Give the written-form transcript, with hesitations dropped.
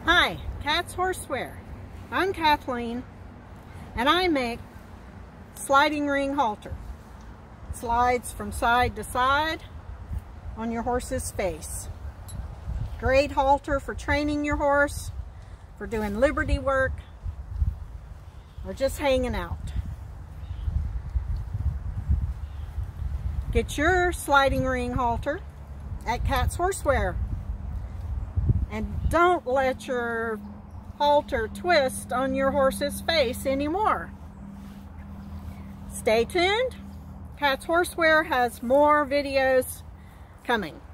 Hi, Cat's Horseware. I'm Kathleen, and I make sliding ring halter. Slides from side to side on your horse's face. Great halter for training your horse, for doing liberty work, or just hanging out. Get your sliding ring halter at Cat's Horseware. And don't let your halter twist on your horse's face anymore. Stay tuned. Cat's Horseware has more videos coming.